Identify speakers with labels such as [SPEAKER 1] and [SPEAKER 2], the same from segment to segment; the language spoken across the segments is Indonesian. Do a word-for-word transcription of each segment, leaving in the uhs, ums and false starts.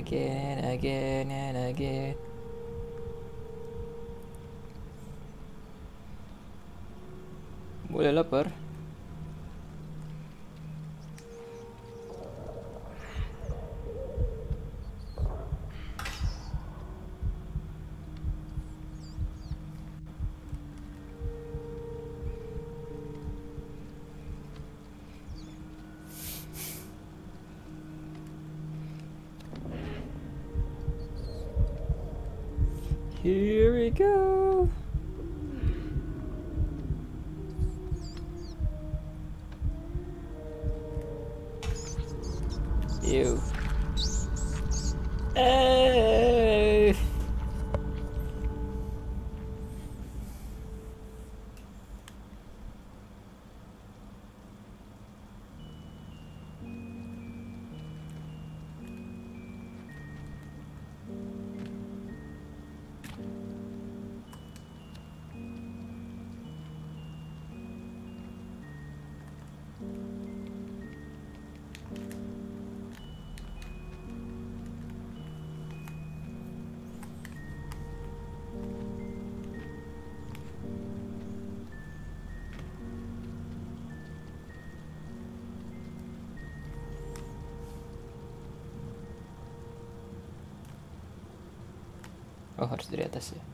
[SPEAKER 1] again, again and again. Mulai lapar. Here we go. Ew. Hey. Oh, harus dari atas ya.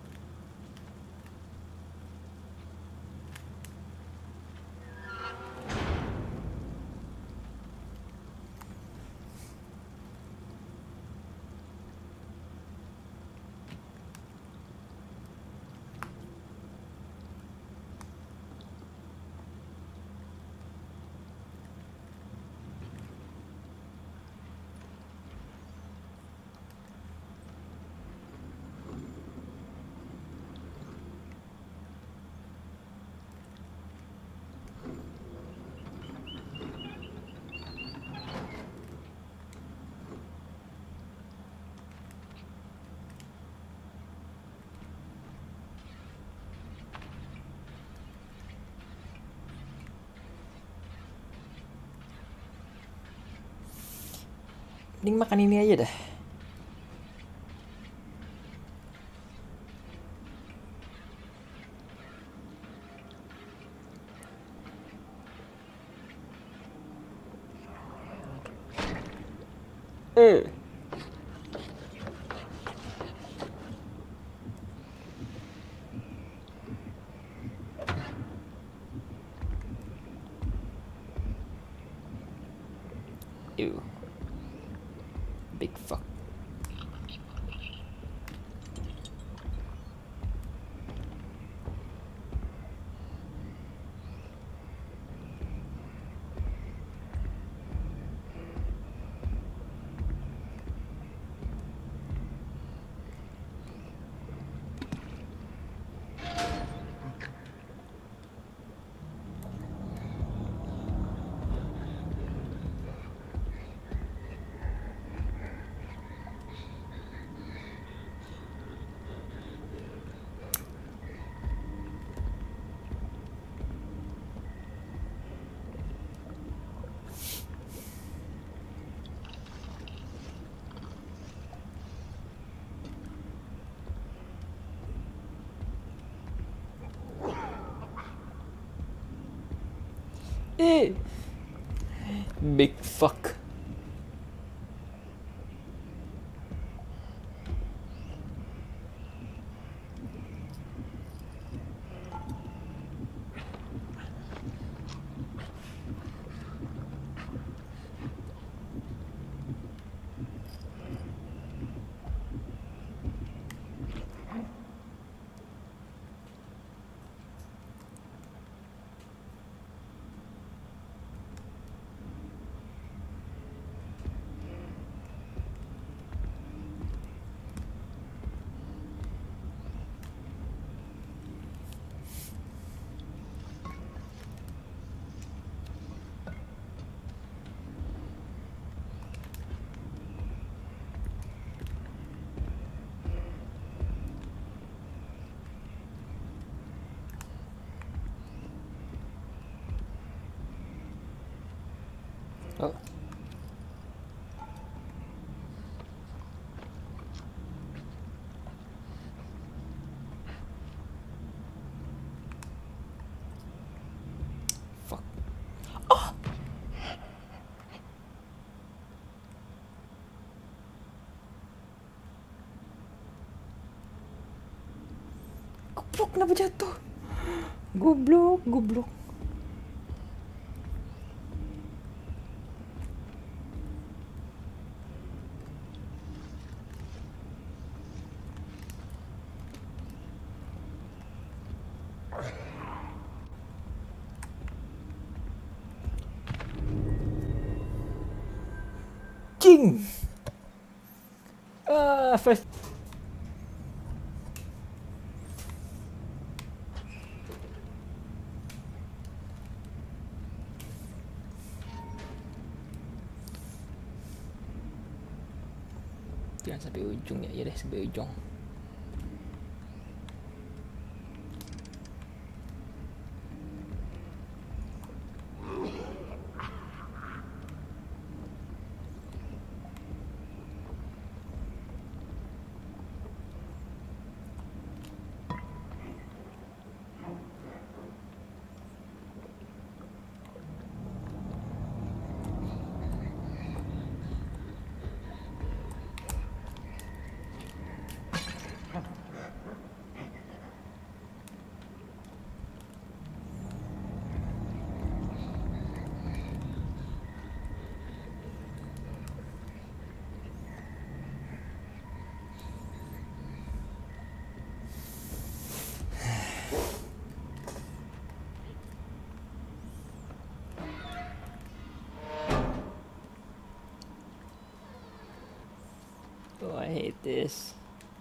[SPEAKER 1] Mending makan ini aja dah. Eh. Ew. Big fuck. Eh. Big fuck. Oh. kenapa jatuh? Goblok, goblok. Cing. Ah, first. Jangan sampai ujung ya, ya deh sampai ujung. Oh, I hate this.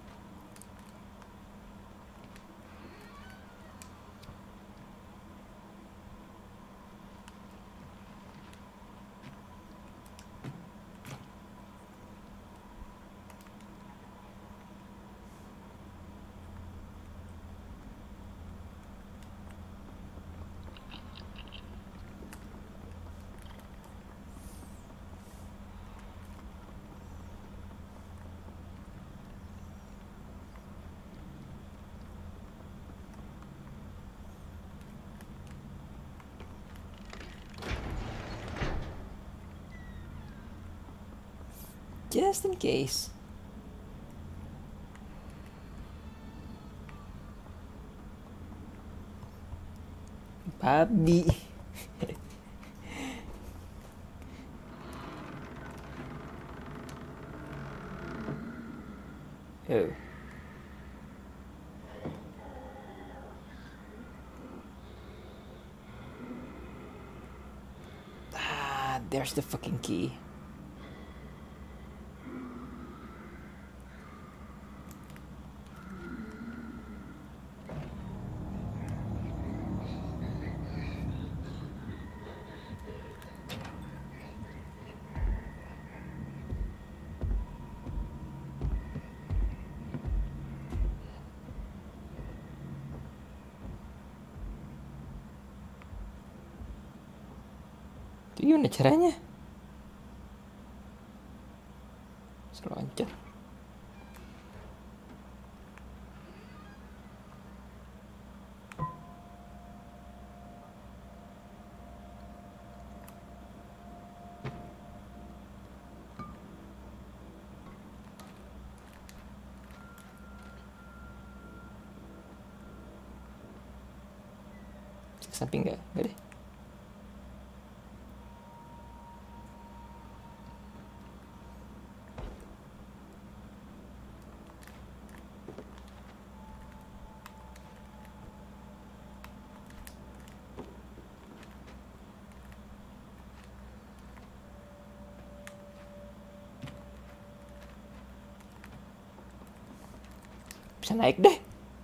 [SPEAKER 1] Just in case. Babi. Oh. Ah, there's the fucking key. Itu gimana caranya? Seloncat. Samping nggak? Nggak deh. Bisa naik deh.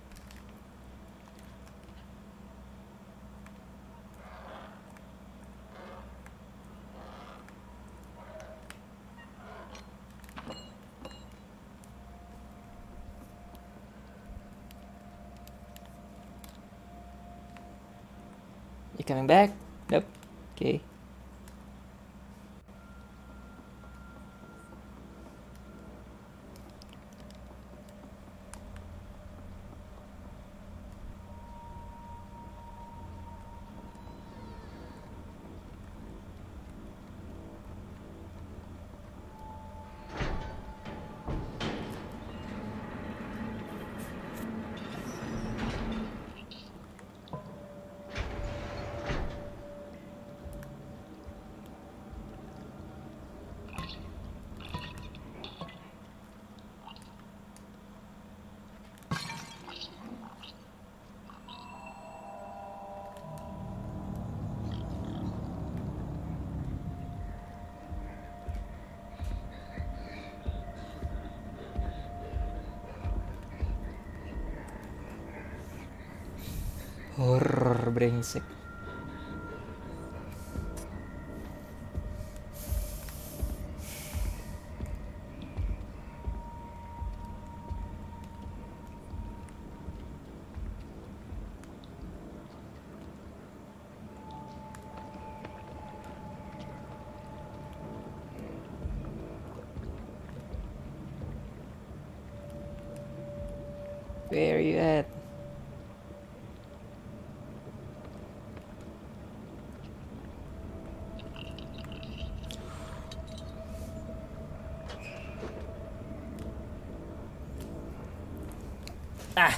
[SPEAKER 1] You coming back? Nope. Okay. brengsek. Where are you at? Ah.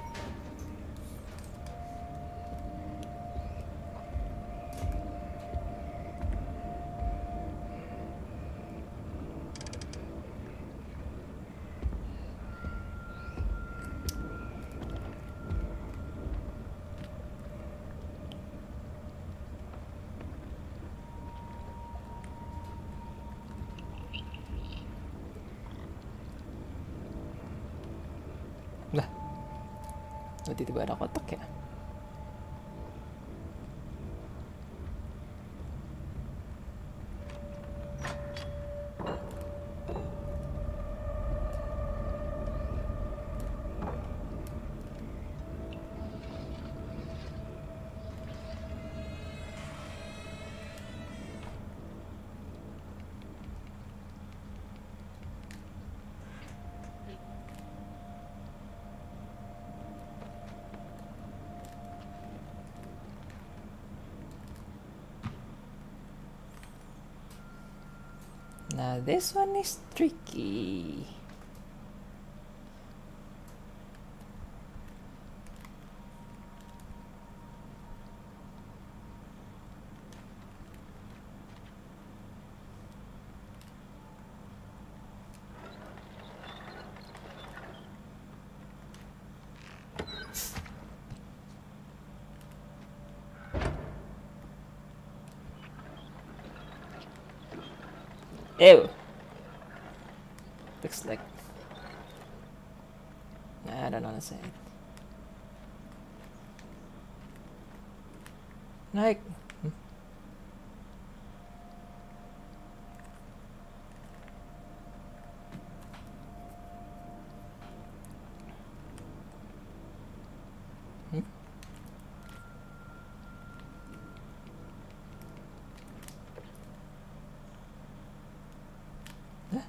[SPEAKER 1] Lah. Oh, tiba-tiba ada kotak ya? Now this one is tricky. Ew. Looks like... Nah, I don't wanna say it. Naik. Hmm? Hmm? Hah?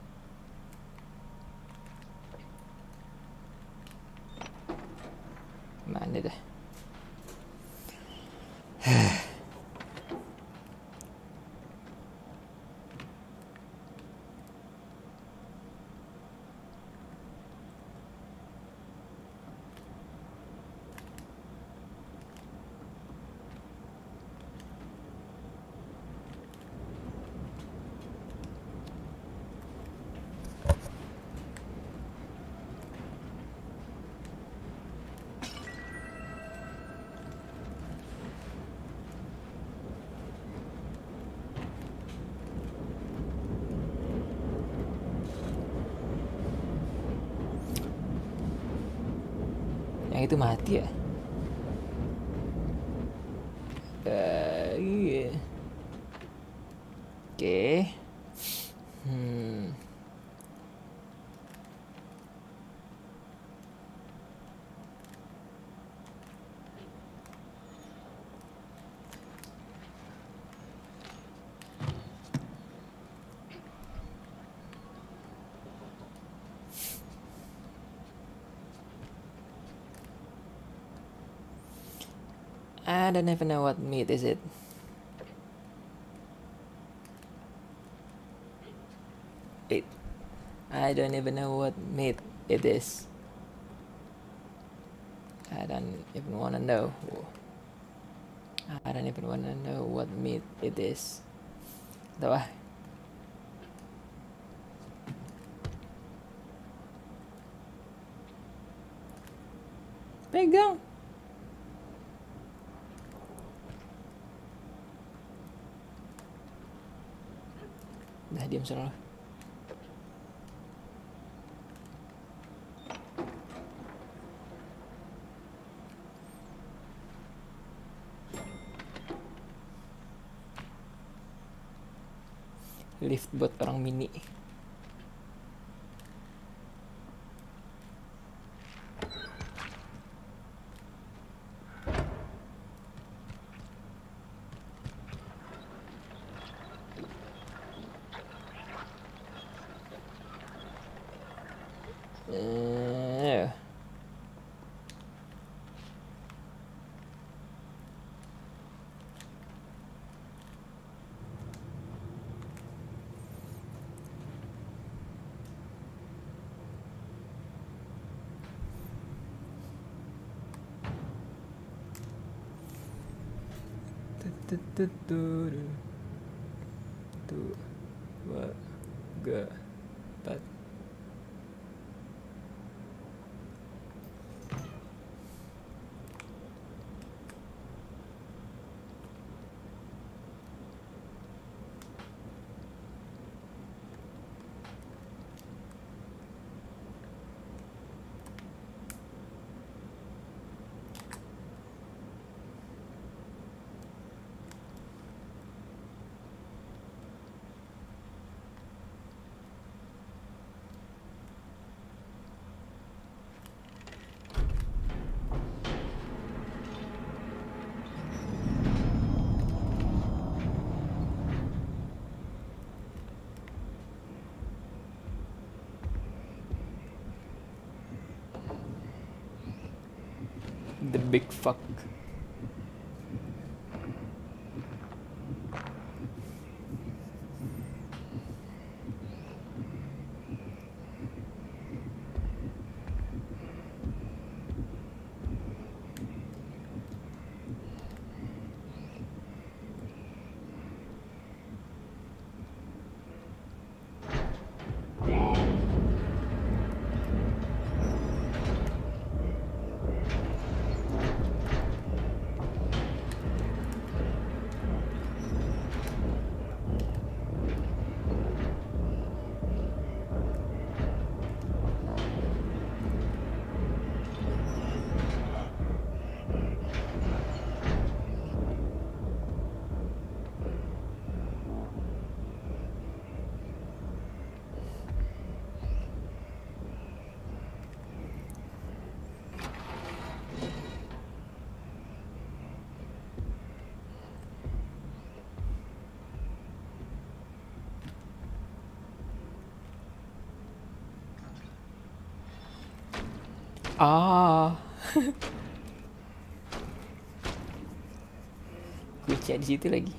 [SPEAKER 1] Mana dah? Yang itu mati ya? Uh, iya. Oke. Okay. Hmm. I don't even know what meat is it. It. I don't even know what meat it is. I don't even wanna know. I don't even wanna know what meat it is. Tahu ah. Pegang. Dah diam sana lo. lift buat orang mini. Eh, tu- tu- tu- tu. Dua, tiga, empat. The big fuck. Ah, kunci di situ lagi.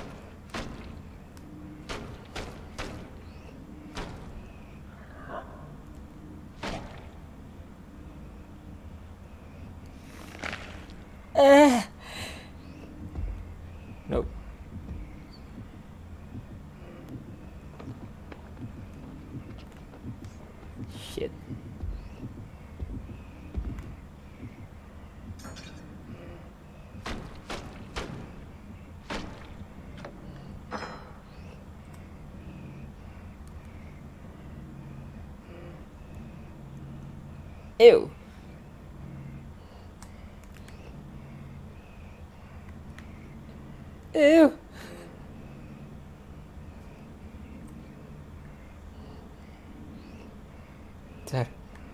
[SPEAKER 1] Eh, nope. Shit. Ew. Ew. Bentar.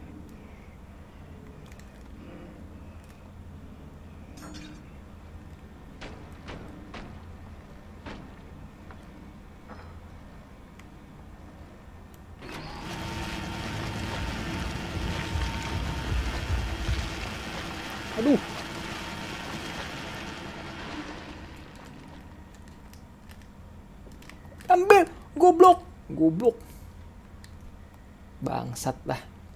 [SPEAKER 1] Aduh. Ambil, goblok. Goblok. Bangsat lah.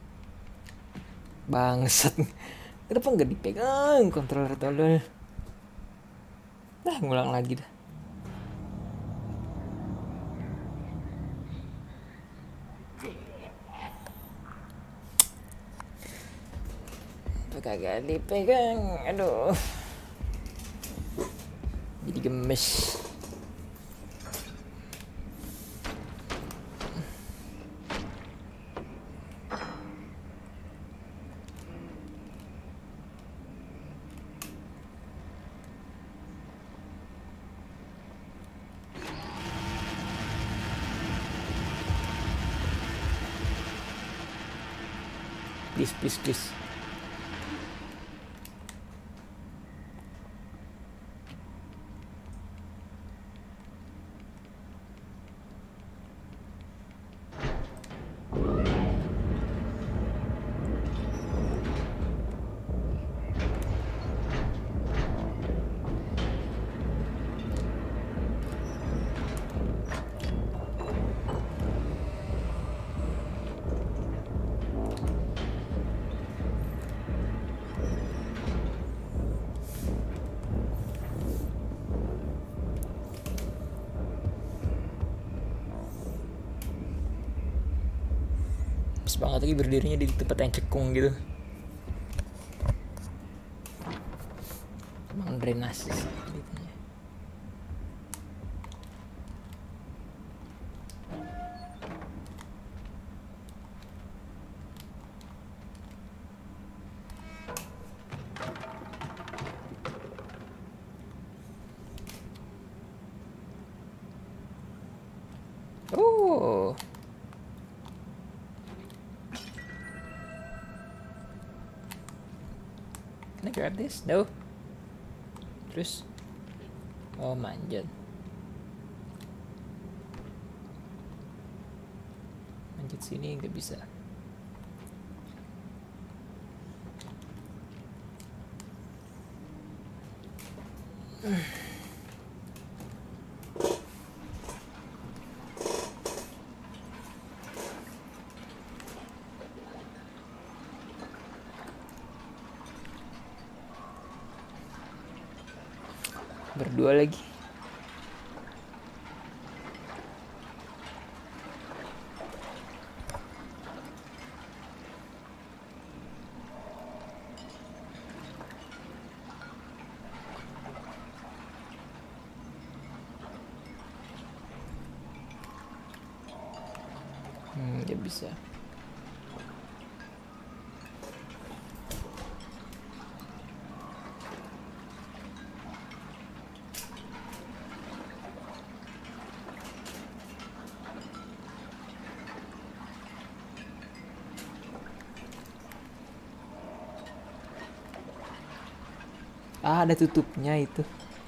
[SPEAKER 1] Bangsat. Kenapa nggak dipegang kontroler tolol? Dah, ngulang lagi dah. Kagak dipegang, aduh. Jadi gemes. Please, please, please. Pas banget lagi berdirinya di tempat yang cekung gitu. Emang drainase sih gitu. Oh. Can I grab this? No. Terus, oh manjat. Manjat sini nggak bisa. Berdua lagi. Hmm, nggak bisa. Ah, ada tutupnya itu.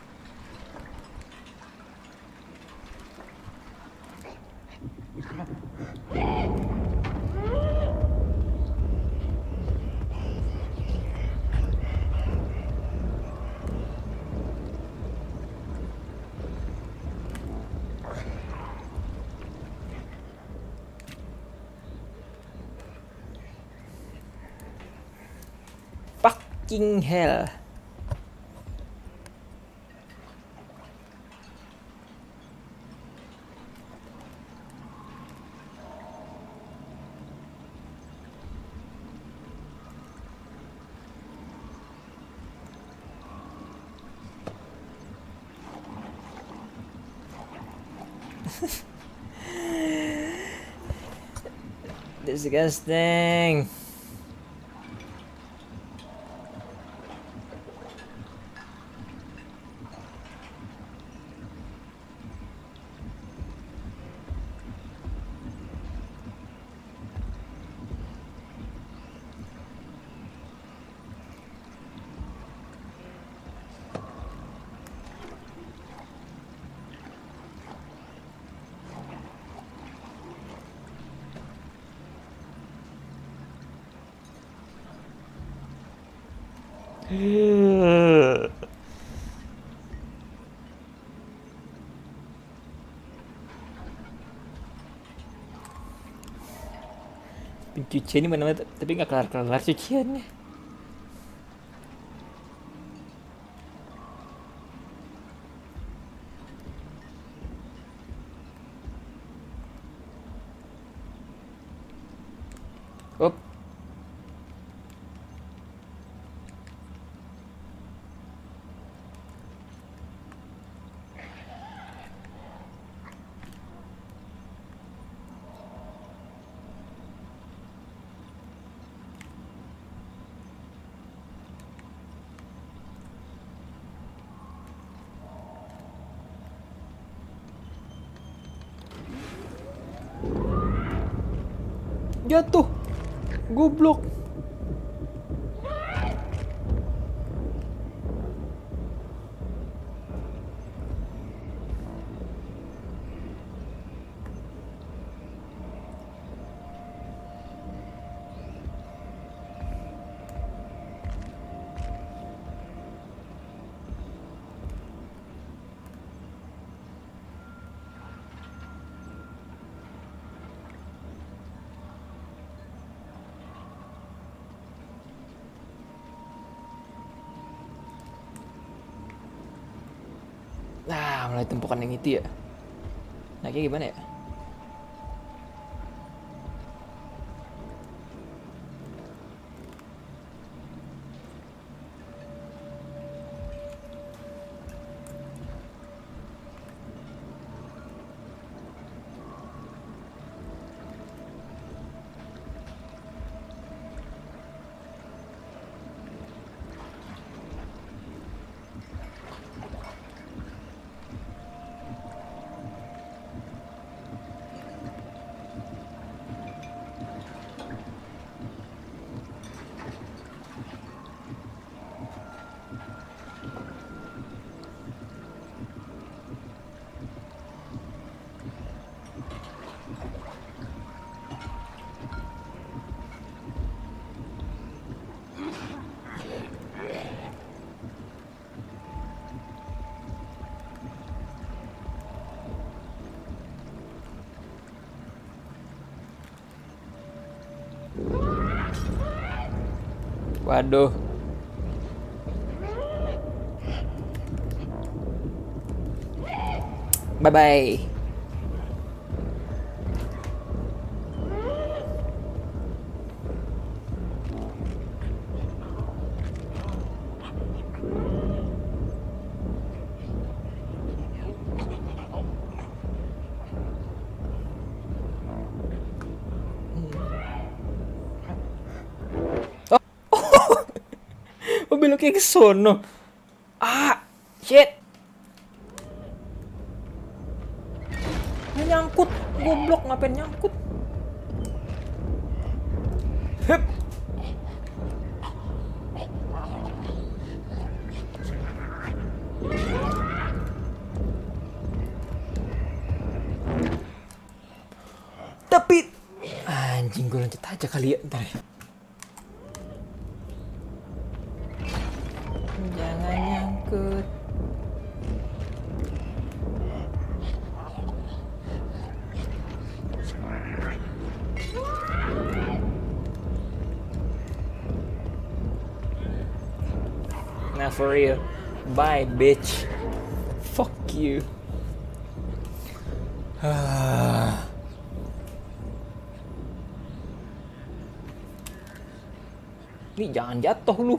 [SPEAKER 1] Fucking hell. Disgusting. Pencucian ini mana-mana tapi nggak kelar-kelar cuciannya. Op. Jatuh. Goblok. Ah, mulai tumpukan yang itu ya. Naiknya gimana ya? Waduh. Bye bye. Oh, beloknya ke sono. Ah, shit. Ini nyangkut, goblok, ngapain nyangkut? Hup. Tapi anjing, gue lanjut aja kali ya, ntar ya. Jangan nyangkut. Nah, for real. Bye, bitch. Fuck you. Ini jangan jatuh lu.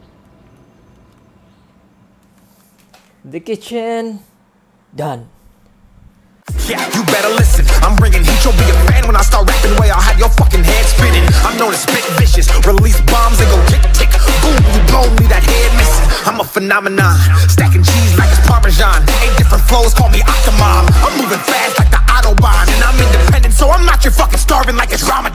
[SPEAKER 1] The kitchen done.
[SPEAKER 2] Yeah, you better listen. I'm bringing heat. You'll be a fan when I start rapping. Way I'll have your fucking head spinning. I'm known as spit vicious. Release bombs and go tick tick. Boom, you blow me that head missing. I'm a phenomenon. Stacking cheese like it's Parmesan. Eight different flows, call me Octomom. I'm moving fast like the Autobahn, and I'm independent, so I'm not your fucking starving like it's Ramadan.